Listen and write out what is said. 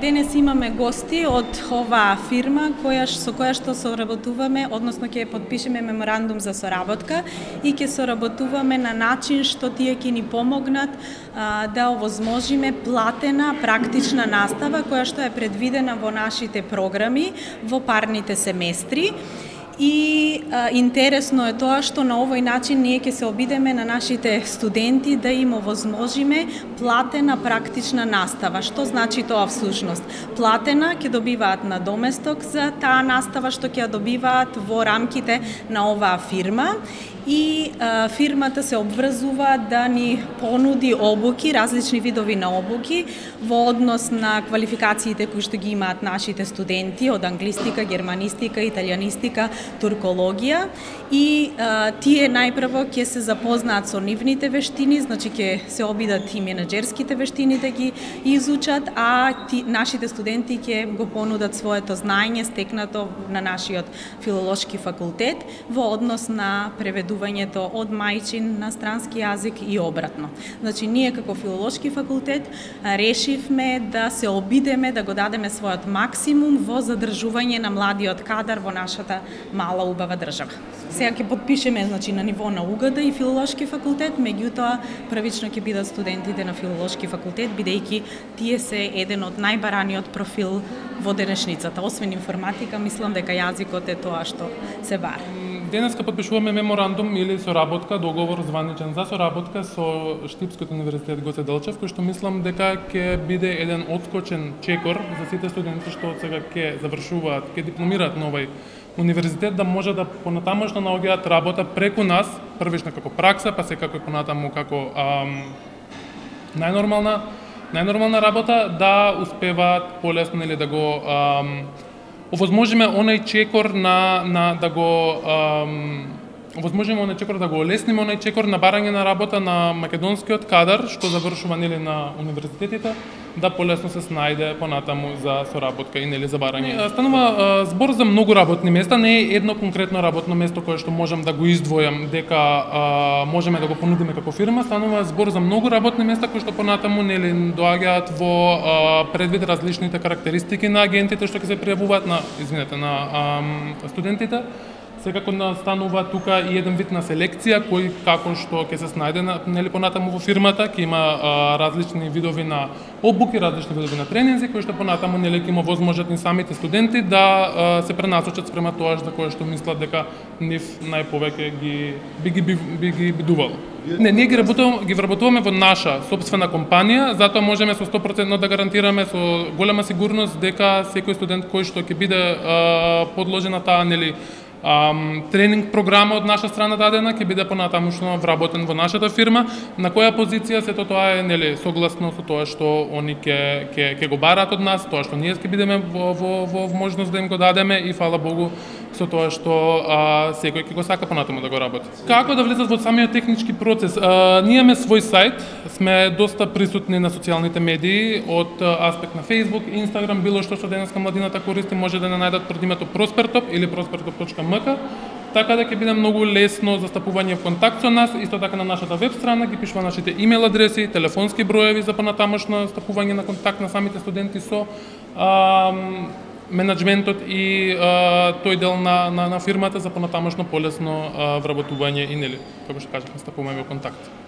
денес имаме гости од оваа фирма со која што соработуваме, односно ќе потпишеме меморандум за соработка и ќе соработуваме на начин што тие ќе ни помогнат да овозможиме платена практична настава која што е предвидена во нашите програми во парните семестри. И интересно е тоа што на овој начин ние ќе се обидеме на нашите студенти да им овозможиме платена практична настава. Што значи тоа всушност? Платена ќе добиваат надоместок за таа настава што ќе ја добиваат во рамките на оваа фирма и фирмата се обврзува да ни понуди обуки, различни видови на обуки во однос на квалификациите кои што ги имаат нашите студенти од англистика, германистика, италијанистика, туркологија и тие најпрво ќе се запознаат со нивните вештини, значи ќе се обидат и менаџерските вештини да ги изучат, а нашите студенти ќе го понудат своето знаење стекнато на нашиот филолошки факултет во однос на преведувањето од мајчин на странски јазик и обратно. Значи, ние како филолошки факултет решивме да се обидеме да го дадеме својот максимум во задржување на младиот кадар во нашата мала убава држава. Сега ќе потпишеме, значи, на ниво на УГД и филолошки факултет, меѓутоа првично ќе бидат студентите на филолошки факултет, бидејќи тие се еден од најбараниот профил во денешницата. Освен информатика, мислам дека јазикот е тоа што се бара. Денеска потпишуваме меморандум или соработка, договор званичен за соработка со Штипскиот универзитет Гоце Делчев, кој што мислам дека ќе биде еден отскочен чекор за сите студенти што сега ќе завршуваат, ќе дипломираат на овој универзитет, да може да понатамошно наоѓаат работа преку нас, првично како пракса, па секако и понатаму како најнормална работа, да успеваат полесно или да го овозможиме онај чекор да го олесниме онај чекор на барање на работа на македонскиот кадар што завршува нели на универзитетите, да полесно се снајде понатаму за соработка и нели за барање. Станува збор за многу работни места, не е едно конкретно работно место кое што можам да го издвојам дека можеме да го понудиме како фирма, станува збор за многу работни места кои што понатаму нели доаѓаат во предвид различните карактеристики на агентите што ќе се пријавуваат на студентите. Секако настанува тука и еден вид на селекција кој како што ќе се снајде нели понатаму во фирмата, ќе има различни видови на обуки, различни видови на тренинзи кои што понатаму нели ќе има возможност и самите студенти да се пренасочат спрема тоа за кое што мислат дека нив најповеќе би ги бидувало. Не, ние ги вработуваме во наша сопствена компанија, затоа можеме со 100% да гарантираме со голема сигурност дека секој студент кој што ќе биде подложен на таа нели тренинг програма од наша страна дадена ќе биде понатамушно вработен во нашата фирма, на која позиција сето тоа е нели согласно со тоа што они ќе го бараат од нас, тоа што ние ќе бидеме во можност да им го дадеме и фала Богу со тоа што секој ќе го сака понатаму да го работи. Како да влезат во самиот технички процес? Ние имаме свој сајт, сме доста присутни на социјалните медии, од аспект на Facebook, Instagram, било што денеска младината користи, може да не најдат пред името Prospertop или prospertop.mk, така да ќе биде многу лесно застапување в контакт со нас. Исто така на нашата веб страна ги пишува нашите имейл адреси, телефонски броеви за понатамошно стапување на контакт на самите студенти со менеджментот и тој дел на фирмата за понатамошно полесно вработување и нели, како што кажавме, стапување во контакт.